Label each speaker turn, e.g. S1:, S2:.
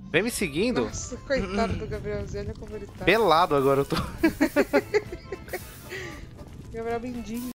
S1: Vem me seguindo.
S2: Nossa, coitado do Gabrielzinho, olha como ele tá.
S1: Pelado agora eu tô.
S2: Gabriel Mendigo.